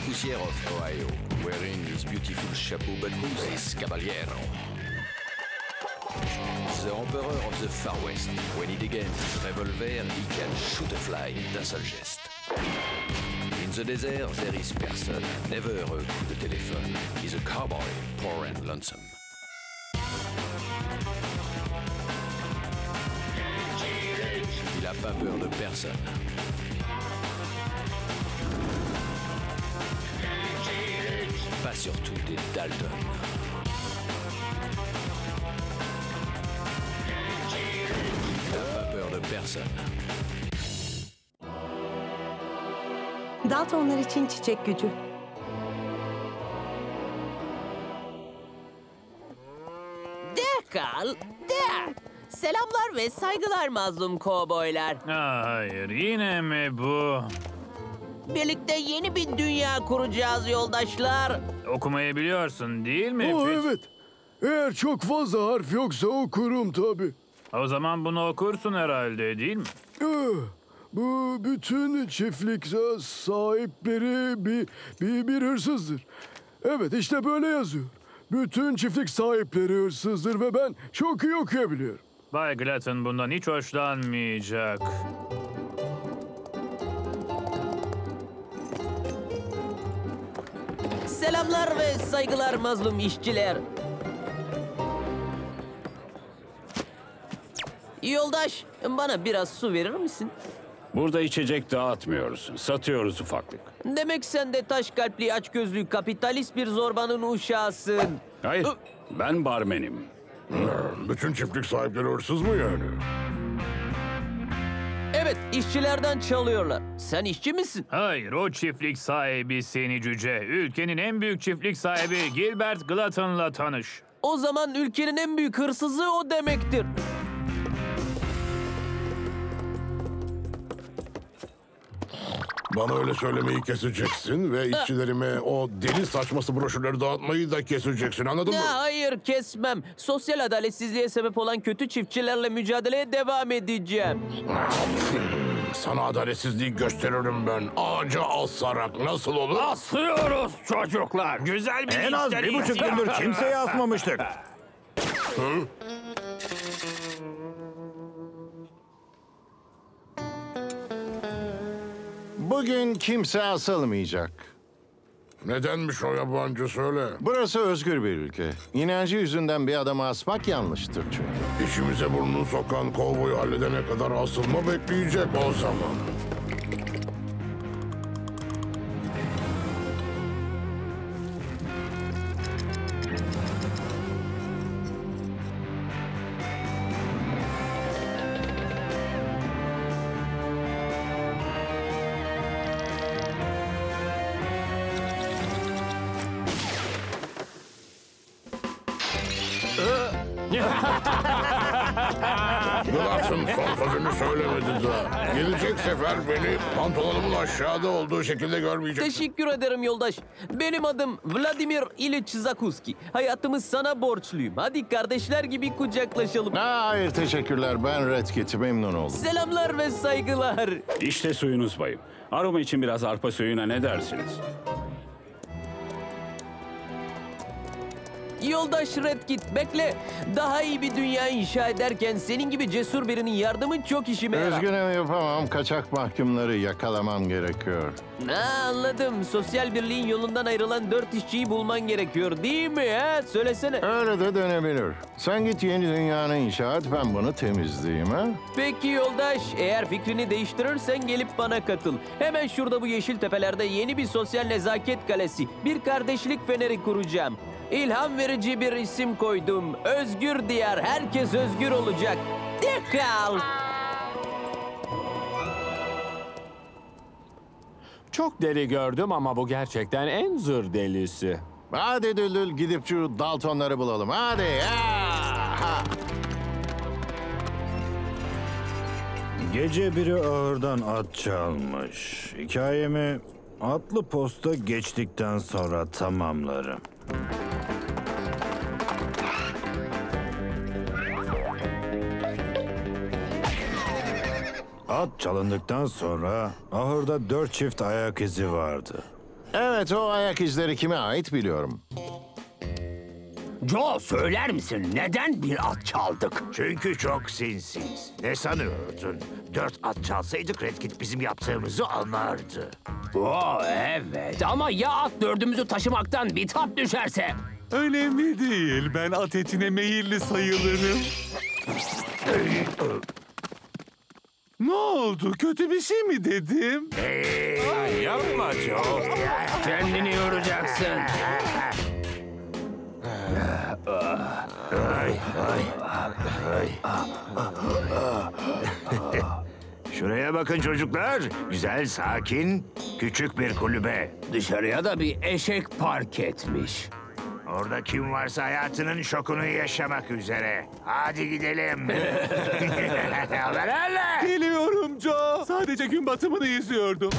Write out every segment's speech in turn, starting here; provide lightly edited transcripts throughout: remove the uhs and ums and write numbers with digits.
Arrefoussière of Ohio, wearing his beautiful chapeau, but who's this caballero? The Emperor of the Far West. When he degains his revolver, he can shoot a fly d'un seul geste. In the desert, there is person, never a coup de téléphone. He's a cowboy, poor and lonesome. Il a pas peur de personne. Pas surtout des Dalton. Il n'a pas peur de personne. Daltonlar için çiçek gücü. Kal, de. Selamlar ve saygılar mazlum kovboylar. Hayır, yine mi bu? Birlikte yeni bir dünya kuracağız yoldaşlar. Okumayı biliyorsun değil mi? Evet. Eğer çok fazla harf yoksa okurum tabii. O zaman bunu okursun herhalde değil mi? Bu bütün çiftlik sahipleri bir hırsızdır. Evet, işte böyle yazıyor. Bütün çiftlik sahipleri hırsızdır ve ben çok iyi okuyabiliyorum. Bay Glatton bundan hiç hoşlanmayacak. Selamlar ve saygılar mazlum işçiler. Yoldaş, bana biraz su verir misin? Burada içecek dağıtmıyoruz. Satıyoruz ufaklık. Demek sen de taş kalpli açgözlü kapitalist bir zorbanın uşağısın. Hayır, ben barmenim. Bütün çiftlik sahipleri hırsız mı yani? Evet, işçilerden çalıyorlar. Sen işçi misin? Hayır, o çiftlik sahibi seni cüce. Ülkenin en büyük çiftlik sahibi Gilbert Glatton'la tanış. O zaman ülkenin en büyük hırsızı o demektir. Bana öyle söylemeyi keseceksin ve işçilerime o deli saçması broşürleri dağıtmayı da keseceksin, anladın mı? Ya hayır, kesmem. Sosyal adaletsizliğe sebep olan kötü çiftçilerle mücadeleye devam edeceğim. Sana adaletsizliği gösteririm ben. Ağaca asarak nasıl olur? Asıyoruz çocuklar. Güzel bir En az 1,5 gündür kimseye asmamıştık. Bugün kimse asılmayacak. Nedenmiş o yabancı, söyle. Burası özgür bir ülke. İnancı yüzünden bir adamı asmak yanlıştır çünkü. İşimize burnunu sokan kovboyu halledene kadar asılma bekleyecek o zaman. Glatton son sözünü söylemedi daha. Gelecek sefer beni pantolonumun aşağıda olduğu şekilde görmeyeceksin. Teşekkür ederim yoldaş. Benim adım Vladimir İliç Zakuski. Hayatımı sana borçluyum. Hadi kardeşler gibi kucaklaşalım. Hayır, teşekkürler. Ben Red Kit, memnun oldum. Selamlar ve saygılar. İşte suyunuz bayım. Aroma için biraz arpa suyuna ne dersiniz? Yoldaş Red Kit, bekle. Daha iyi bir dünya inşa ederken senin gibi cesur birinin yardımı çok işime yarar. Üzgünüm, yapamam. Kaçak mahkumları yakalamam gerekiyor. Anladım. Sosyal birliğin yolundan ayrılan 4 işçiyi bulman gerekiyor değil mi? Ha? Söylesene. Öyle de dönebilir. Sen git yeni dünyanı inşa et, ben bunu temizleyeyim ha. Peki yoldaş, eğer fikrini değiştirirsen gelip bana katıl. Hemen şurada bu yeşil tepelerde yeni bir sosyal nezaket kalesi, bir kardeşlik feneri kuracağım. İlham verici bir isim koydum. Özgür Diyar. Herkes özgür olacak. Dekal. Çok deli gördüm ama bu gerçekten en zır delisi. Hadi Düldül, gidip şu Daltonları bulalım. Hadi. Ha! Gece biri ağırdan at çalmış. Hikayemi atlı posta geçtikten sonra tamamlarım. At çalındıktan sonra ahırda 4 çift ayak izi vardı. Evet, o ayak izleri kime ait biliyorum. Joe, söyler misin neden bir at çaldık? Çünkü çok sinsiz. Ne sanıyordun? 4 at çalsaydık Red Kit bizim yaptığımızı anlardı. Oo, evet ama ya at dördümüzü taşımaktan bitap düşerse? Önemli değil. Ben at etine meyilli sayılırım. Ne oldu? Kötü bir şey mi dedim? Yapma Joe. Kendini yoracaksın. Şuraya bakın çocuklar. Güzel, sakin, küçük bir kulübe. Dışarıya da bir eşek park etmiş. Orada kim varsa hayatının şokunu yaşamak üzere. Hadi gidelim. Haberlerle. Geliyorum Joe. Sadece gün batımını izliyordum.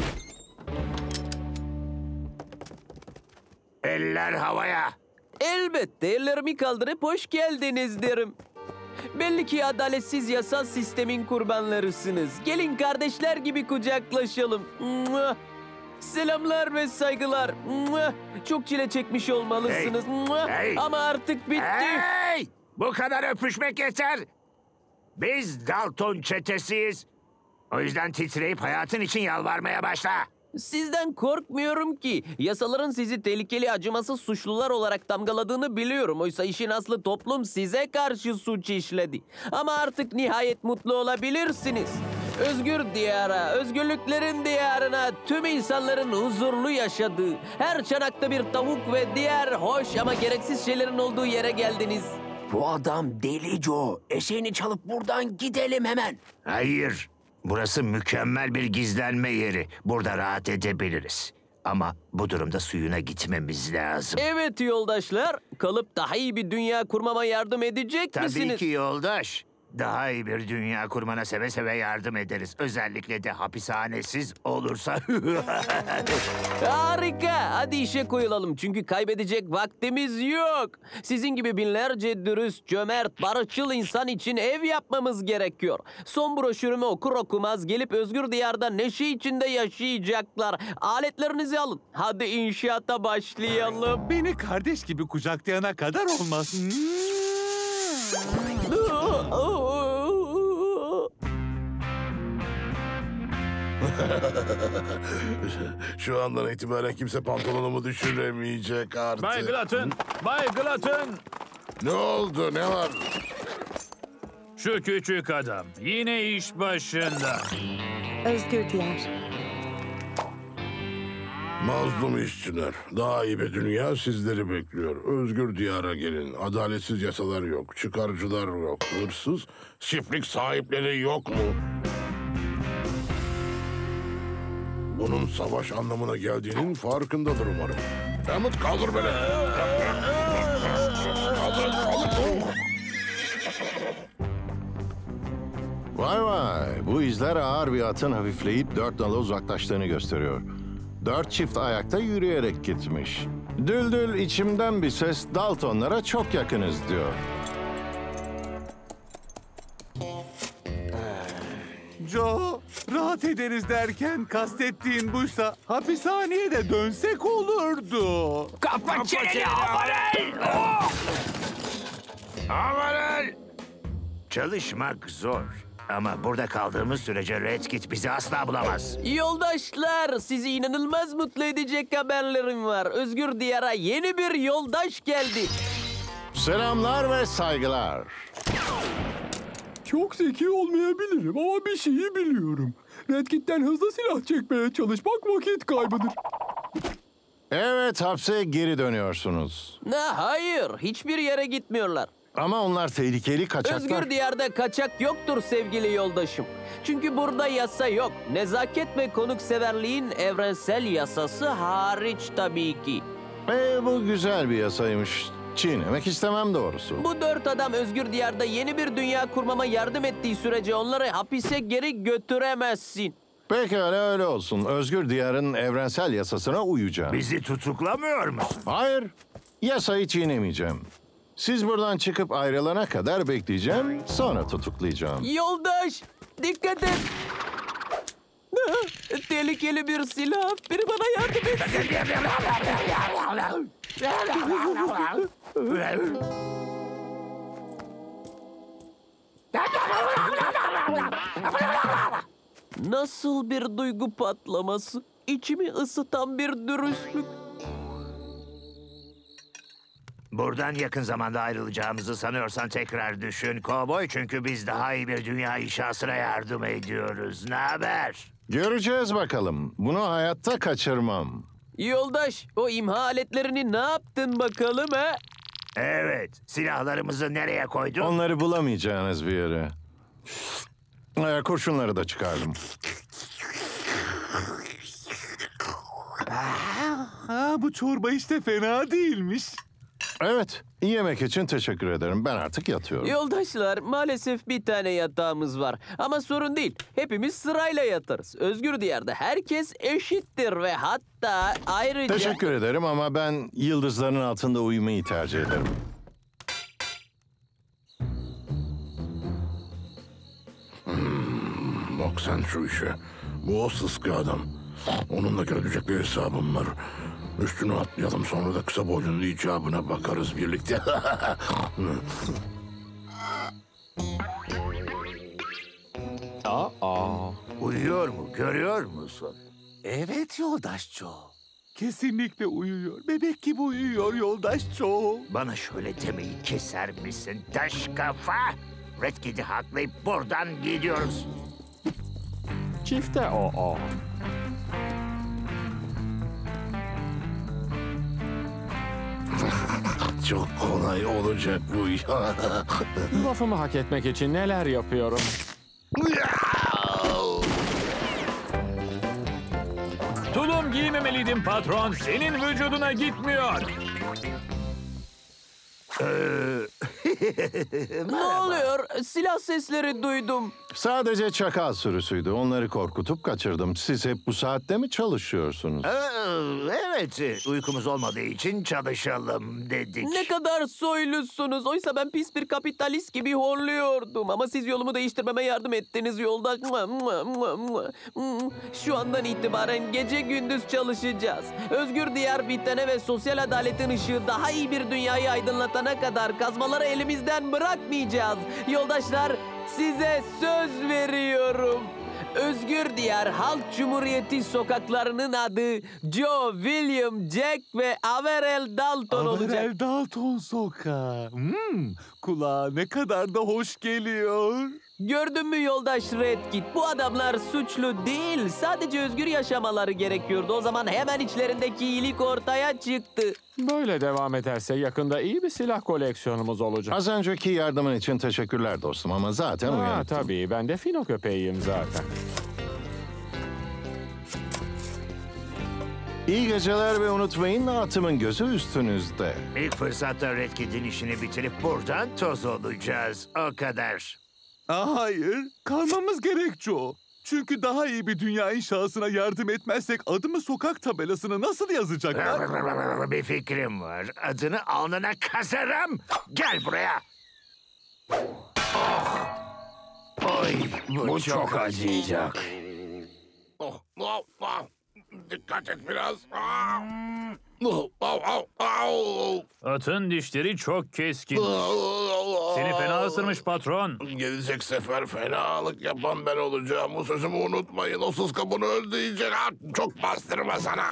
Eller havaya. Elbette ellerimi kaldırıp hoş geldiniz derim. Belli ki adaletsiz yasal sistemin kurbanlarısınız. Gelin kardeşler gibi kucaklaşalım. Mua! Selamlar ve saygılar. Mua! Çok çile çekmiş olmalısınız. Mua! hey. Ama artık bitti. Hey! Bu kadar öpüşmek yeter. Biz Dalton çetesiyiz. O yüzden titreyip hayatın için yalvarmaya başla. Sizden korkmuyorum ki. Yasaların sizi tehlikeli, acımasız suçlular olarak damgaladığını biliyorum. Oysa işin aslı toplum size karşı suç işledi. Ama artık nihayet mutlu olabilirsiniz. Özgür diyara, özgürlüklerin diyarına, tüm insanların huzurlu yaşadığı, her çanakta bir tavuk ve diğer hoş ama gereksiz şeylerin olduğu yere geldiniz. Bu adam deli Joe. Eşeğini çalıp buradan gidelim hemen. Hayır. Burası mükemmel bir gizlenme yeri. Burada rahat edebiliriz. Ama bu durumda suyuna gitmemiz lazım. Evet yoldaşlar, kalıp daha iyi bir dünya kurmama yardım edecek Tabii misiniz? ki yoldaş. Daha iyi bir dünya kurmana seve seve yardım ederiz. Özellikle de hapishanesiz olursa. Harika. Hadi işe koyulalım. Çünkü kaybedecek vaktimiz yok. Sizin gibi binlerce dürüst, cömert, barışçıl insan için ev yapmamız gerekiyor. Son broşürümü okur okumaz gelip özgür diyarda neşe içinde yaşayacaklar. Aletlerinizi alın. Hadi inşaata başlayalım. Beni kardeş gibi kucaklayana kadar olmaz. Şu andan itibaren kimse pantolonumu düşüremeyecek artık. Bay Glutton! Bay Glutton! Ne oldu? Ne var? Şu küçük adam yine iş başında. Özgür Diyar. Mazlum işçiler. Daha iyi bir dünya sizleri bekliyor. Özgür diyara gelin. Adaletsiz yasalar yok. Çıkarcılar yok. Hırsız, çiftlik sahipleri yok mu? Bunun savaş anlamına geldiğinin farkındadır umarım. Hammond kaldır beni. Kaldır. Vay vay, bu izler ağır bir atın hafifleyip 4 nala uzaklaştığını gösteriyor. 4 çift ayakta yürüyerek gitmiş. Düldül içimden bir ses Daltonlara çok yakınız diyor. Joe, rahat ederiz derken kastettiğin buysa hapishaneye de dönsek olurdu. Kapat çeneni Amarel! Amanın! Çalışmak zor. Ama burada kaldığımız sürece Red Kit bizi asla bulamaz. Yoldaşlar, sizi inanılmaz mutlu edecek haberlerim var. Özgür diyara yeni bir yoldaş geldi. Selamlar ve saygılar. Çok zeki olmayabilirim ama bir şeyi biliyorum. Red Kit'ten hızlı silah çekmeye çalışmak vakit kaybıdır. Evet, hapse geri dönüyorsunuz. Hayır, hiçbir yere gitmiyorlar. Ama onlar tehlikeli kaçaklar. Özgür diyarda kaçak yoktur sevgili yoldaşım. Çünkü burada yasa yok. Nezaket ve konukseverliğin evrensel yasası hariç tabii ki. Bu güzel bir yasaymış. Çiğnemek istemem doğrusu. Bu 4 adam özgür diyarda yeni bir dünya kurmama yardım ettiği sürece onları hapise geri götüremezsin. Pekala öyle olsun. Özgür diyarın evrensel yasasına uyacağım. Bizi tutuklamıyor musun? Hayır. Yasayı çiğnemeyeceğim. Siz buradan çıkıp ayrılana kadar bekleyeceğim, sonra tutuklayacağım. Yoldaş, dikkat et. Tehlikeli bir silah. Biri bana yardım etsin. Nasıl bir duygu patlaması? İçimi ısıtan bir dürüstlük. Buradan yakın zamanda ayrılacağımızı sanıyorsan tekrar düşün kovboy. Çünkü biz daha iyi bir dünya inşasına yardım ediyoruz. Ne haber? Göreceğiz bakalım. Bunu hayatta kaçırmam. Yoldaş, o imha aletlerini ne yaptın bakalım he? Evet, silahlarımızı nereye koydun? Onları bulamayacağınız bir yere. Kurşunları da çıkardım. Bu çorba işte fena değilmiş. Evet, iyi yemek için teşekkür ederim. Ben artık yatıyorum. Yoldaşlar, maalesef bir tane yatağımız var. Ama sorun değil, hepimiz sırayla yatarız. Özgür Diyar'da herkes eşittir ve hatta ayrıca... Teşekkür ederim ama ben yıldızların altında uyumayı tercih ederim. Bak sen şu işe. Bu o sıska adam. Onunla görülecek bir hesabım var. Üstüne atlayalım, sonra da kısa boylunun icabına bakarız birlikte. Uyuyor mu? Görüyor musun? Evet yoldaş Joe. Kesinlikle uyuyor. Bebek gibi uyuyor yoldaş Joe. Bana şöyle demeyi keser misin taş kafa? Red Kit'i haklayıp buradan gidiyoruz. Çifte o. Çok kolay olacak bu iş. Lafımı hak etmek için neler yapıyorum? Tulum giymemeliydin patron. Senin vücuduna gitmiyor. Ne oluyor? Silah sesleri duydum. Sadece çakal sürüsüydü. Onları korkutup kaçırdım. Siz hep bu saatte mi çalışıyorsunuz? Evet, uykumuz olmadığı için çalışalım dedik. Ne kadar soylusunuz. Oysa ben pis bir kapitalist gibi horluyordum. Ama siz yolumu değiştirmeme yardım ettiniz yoldaş. Şu andan itibaren gece gündüz çalışacağız. Özgür Diyar bitene ve sosyal adaletin ışığı daha iyi bir dünyayı aydınlatana kadar kazmaları elimizden bırakmayacağız. Yoldaşlar, size söz veriyorum. Özgür Diyar Halk Cumhuriyeti sokaklarının adı Joe, William, Jack ve Averell Dalton olacak. Averell Dalton sokağı. Kulağa ne kadar da hoş geliyor. Gördün mü yoldaş Red Kit? Bu adamlar suçlu değil. Sadece özgür yaşamaları gerekiyordu. O zaman hemen içlerindeki iyilik ortaya çıktı. Böyle devam ederse yakında iyi bir silah koleksiyonumuz olacak. Az önceki yardımın için teşekkürler dostum ama zaten uyanıktım. Tabii, ben de fino köpeğiyim zaten. İyi geceler ve unutmayın, atımın gözü üstünüzde. İlk fırsatta Red Kit'in işini bitirip buradan toz olacağız. O kadar. Hayır, kalmamız gerek Joe. Çünkü daha iyi bir dünya inşasına yardım etmezsek adımı sokak tabelasına nasıl yazacaklar? Bir fikrim var. Adını alnına kazarım. Gel buraya. Oy, bu çok acıyacak. Dikkat et biraz. Atın dişleri çok keskin. Seni fena ısırmış patron. Gelecek sefer fenalık yapan ben olacağım. Bu sözümü unutmayın. O sıska bunu öldürecek. Çok bastırma sana.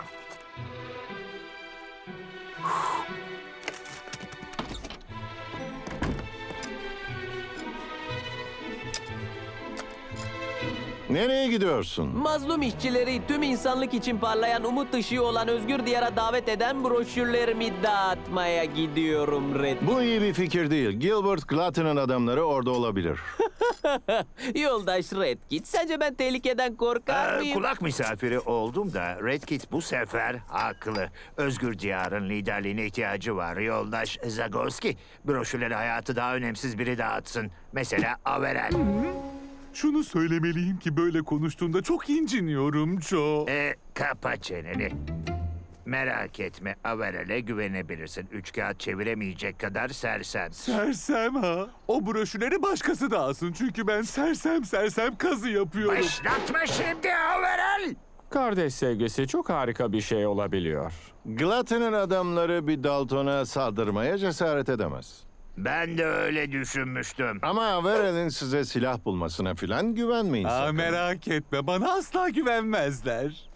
Nereye gidiyorsun? Mazlum işçileri tüm insanlık için parlayan umut ışığı olan Özgür Diyar'a davet eden broşürlerimi dağıtmaya gidiyorum Red. Bu iyi bir fikir değil. Gilbert Glutton'ın adamları orada olabilir. Yoldaş Red Kit, sence ben tehlikeden korkar mıyım? Kulak misafiri oldum da Red Kit bu sefer haklı. Özgür Diyar'ın liderliğine ihtiyacı var. Yoldaş Zagorski, broşürleri hayatı daha önemsiz biri dağıtsın. Mesela Averell. Şunu söylemeliyim ki böyle konuştuğunda çok inciniyorum Joe. Kapa çeneni. Merak etme, Averell'e güvenebilirsin. Üç kağıt çeviremeyecek kadar sersem. Sersem ha. O broşürleri başkası da alsın. Çünkü ben sersem kazı yapıyorum. Başlatma şimdi Averell! Kardeş sevgisi çok harika bir şey olabiliyor. Glutton'un adamları bir Dalton'a saldırmaya cesaret edemez. Ben de öyle düşünmüştüm. Ama Averell'in size silah bulmasına filan güvenmeyin sakın. Merak etme, bana asla güvenmezler.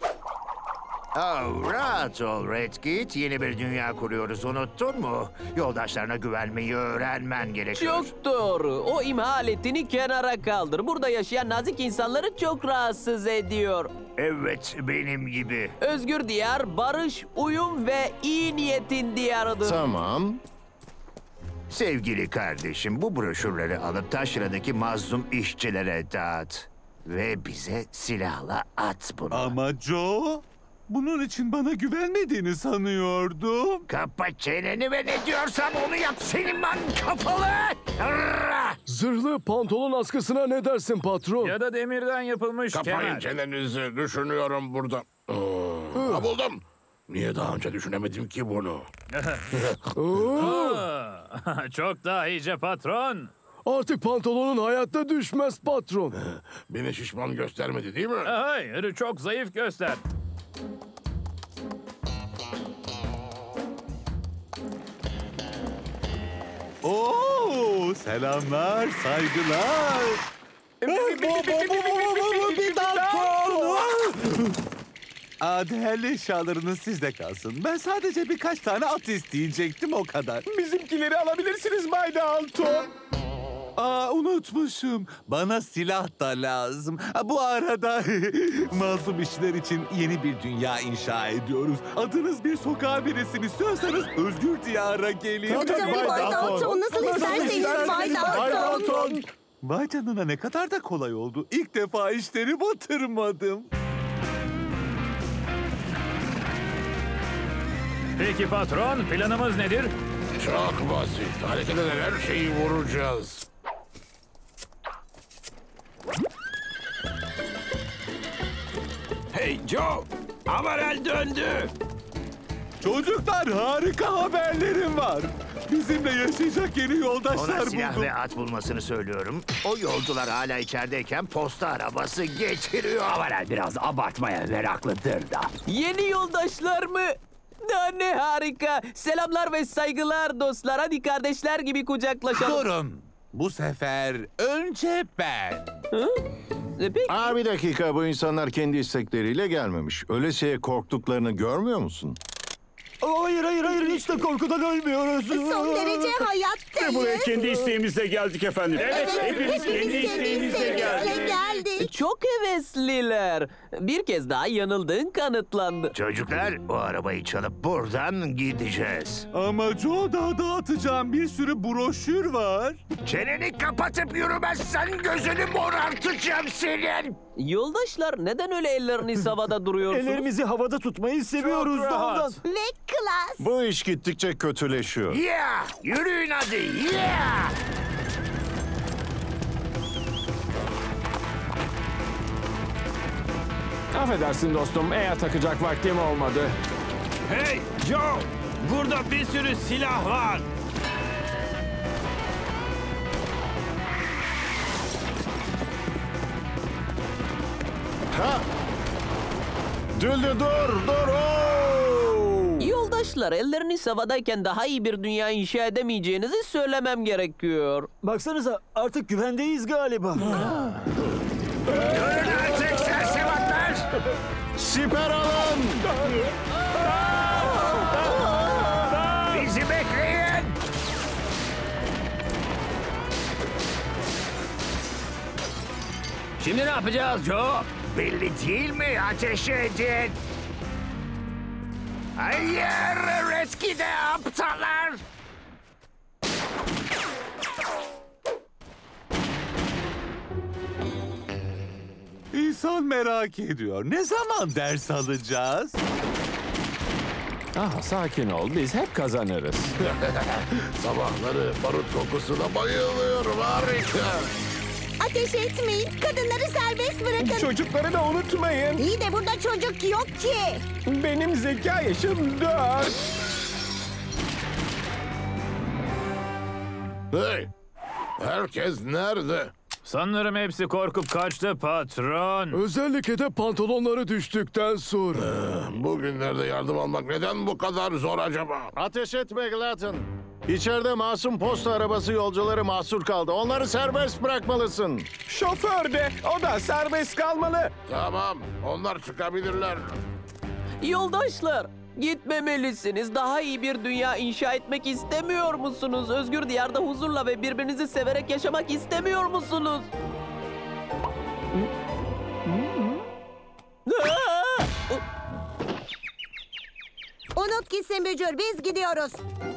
Rahat ol Redkit. Yeni bir dünya kuruyoruz, unuttun mu? Yoldaşlarına güvenmeyi öğrenmen gerekiyor. Çok doğru. O imha aletini kenara kaldır. Burada yaşayan nazik insanları çok rahatsız ediyor. Evet, benim gibi. Özgür diyar, barış, uyum ve iyi niyetin diyarıdır. Tamam. Sevgili kardeşim, bu broşürleri alıp taşradaki mazlum işçilere dağıt. Ve bize silahla at bunu. Ama Joe, bunun için bana güvenmediğini sanıyordum. Kapa çeneni ve ne diyorsam onu yap senin man kafalı! Zırhlı pantolon askısına ne dersin patron? Ya da demirden yapılmış Kapayın kemer. çenenizi, düşünüyorum burada. Ha, buldum. Niye daha önce düşünemedim ki bunu? Çok daha iyice patron. Artık pantolonun hayatta düşmez patron. Beni şişman göstermedi değil mi? Hayır, çok zayıf göster. Oo, selamlar, saygılar. Bir Dalton! Değerli eşyalarınız sizde kalsın. Ben sadece birkaç tane at isteyecektim, o kadar. Bizimkileri alabilirsiniz Bay Dalton. Unutmuşum. Bana silah da lazım. Bu arada mazlum işçiler için yeni bir dünya inşa ediyoruz. Adınız bir sokağa birisini istiyorsanız Özgür Diyar'a gelin. Tabii Bay Dalton. Nasıl isterseniz Bay Dalton. Vay canına, ne kadar da kolay oldu. İlk defa işleri batırmadım. Peki patron, planımız nedir? Çok basit. Hareket eden her şeyi vuracağız. Hey Joe, Averell döndü. Çocuklar, harika haberlerim var. Bizimle yaşayacak yeni yoldaşlar Ona silah buldum. ve at bulmasını söylüyorum. O yolcular hala içerideyken posta arabası getiriyor. Averell biraz abartmaya meraklıdır da. Yeni yoldaşlar mı? Ne harika. Selamlar ve saygılar dostlar. Hadi kardeşler gibi kucaklaşalım. Durun. Bu sefer önce ben. Peki. Bir dakika, bu insanlar kendi istekleriyle gelmemiş. Ölesiye korktuklarını görmüyor musun? Hayır, hiç de korkudan ölmüyoruz. Son derece hayattayız. Buraya kendi isteğimizle geldik efendim. Evet, hepimiz kendi isteğimizle geldik. Çok hevesliler. Bir kez daha yanıldığın kanıtlandı. Çocuklar, o arabayı çalıp buradan gideceğiz. Ama Joe, daha dağıtacağım bir sürü broşür var. Çeneni kapatıp yürümezsen gözünü morartacağım senin. Yoldaşlar, neden öyle elleriniz havada duruyorsunuz? Ellerimizi havada tutmayı seviyoruz da ondan. Ve klas. Bu iş gittikçe kötüleşiyor. Yeah! Yürüyün hadi, yeah! Affedersin dostum, takacak vaktim olmadı. Hey Joe, burada bir sürü silah var. Düldül dur! Yoldaşlar, elleriniz havadayken daha iyi bir dünya inşa edemeyeceğinizi söylemem gerekiyor. Baksanıza, artık güvendeyiz galiba. Durun artık sersevatlar! Siper alın! Bizi bekleyin! Şimdi ne yapacağız Joe? Belli değil mi? Ateş edin! Hayır! Redkit'e aptallar! İnsan merak ediyor. Ne zaman ders alacağız? Sakin ol, biz hep kazanırız. Sabahları barut kokusuna bayılıyorum. Harika. Ateş etmeyin. Kadınları serbest bırakın. bırakın. Çocukları da unutmayın. İyi de burada çocuk yok ki. Benim zeka yaşım 4. Hey! Herkes nerede? Sanırım hepsi korkup kaçtı patron. Özellikle de pantolonları düştükten sonra. Bugünlerde yardım almak neden bu kadar zor acaba? Ateş etme Glatton. İçeride masum posta arabası yolcuları mahsur kaldı. Onları serbest bırakmalısın. Şoför de o da serbest kalmalı. Tamam, onlar çıkabilirler. Yoldaşlar, gitmemelisiniz. Daha iyi bir dünya inşa etmek istemiyor musunuz? Özgür diyarda huzurla ve birbirinizi severek yaşamak istemiyor musunuz? Unut gitsin Bücür, biz gidiyoruz.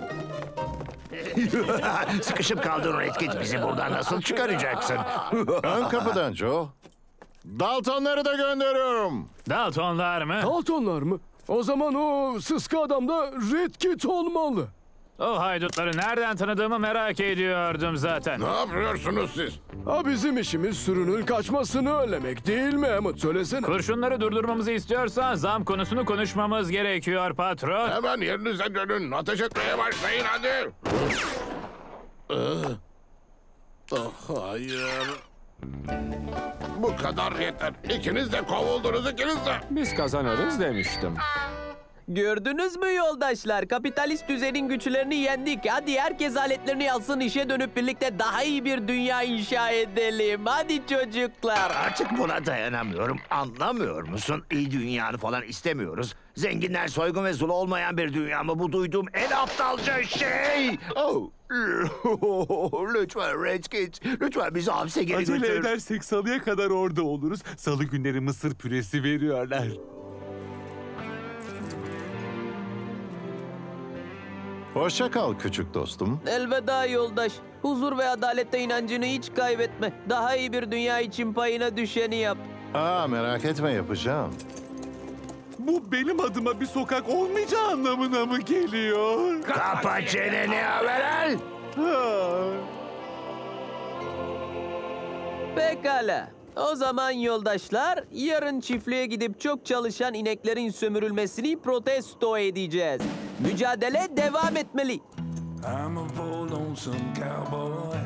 Sıkışıp kaldın Redkit. Bizi buradan nasıl çıkaracaksın? Ön kapıdan Joe. Daltonları da gönderiyorum. Daltonlar mı? Daltonlar mı? O zaman o sıska adam da Red Kit olmalı. O haydutları nereden tanıdığımı merak ediyordum zaten. Ne yapıyorsunuz siz? Ha, bizim işimiz sürünün kaçmasını önlemek değil mi Hammond? Söylesene. Kurşunları durdurmamızı istiyorsan zam konusunu konuşmamız gerekiyor patron. Hemen yerinize dönün. Ateş etmeye başlayın hadi. Hayır. Bu kadar yeter. İkiniz de kovuldunuz, ikiniz de. Biz kazanırız demiştim. Gördünüz mü yoldaşlar? Kapitalist düzenin güçlerini yendik. Hadi herkes aletlerini alsın, işe dönüp birlikte daha iyi bir dünya inşa edelim. Hadi çocuklar. Artık buna dayanamıyorum. Anlamıyor musun? İyi dünyanı falan istemiyoruz. Zenginler soygun ve zulu olmayan bir dünya mı? Bu duyduğum en aptalca şey. Oh. Lütfen Redkit. Lütfen bizi hapse geri götür. Acele edersek salıya kadar orada oluruz. Salı günleri mısır püresi veriyorlar. Hoşça kal küçük dostum. Elveda yoldaş. Huzur ve adalette inancını hiç kaybetme. Daha iyi bir dünya için payına düşeni yap. Merak etme, yapacağım. Bu benim adıma bir sokak olmayacağı anlamına mı geliyor? Kapa çeneni Averel. Pekala. O zaman yoldaşlar, yarın çiftliğe gidip çok çalışan ineklerin sömürülmesini protesto edeceğiz. Mücadele devam etmeli. I'm a bold lonesome cowboy.